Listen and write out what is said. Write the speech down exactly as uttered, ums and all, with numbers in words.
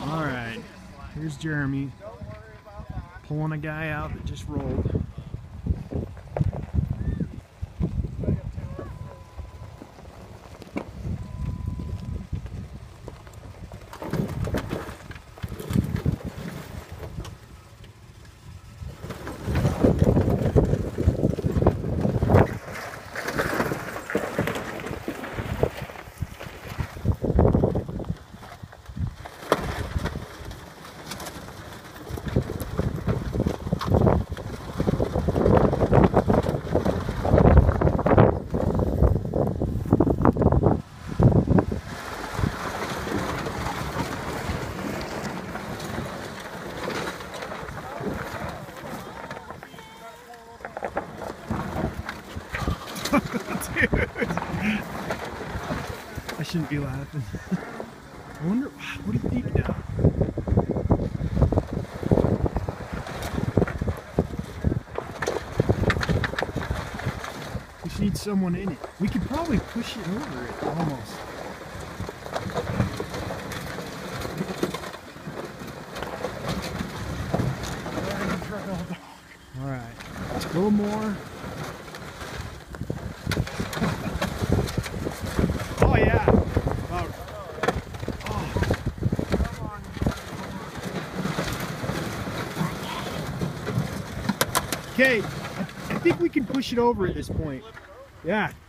All right, here's Jeremy pulling a guy out that just rolled. Dude, I shouldn't be laughing. I wonder, what do you think now? We just need someone in it. We could probably push it over it, almost. Alright, let's go more. Oh yeah. Oh. Oh. Okay, I think we can push it over at this point. Yeah.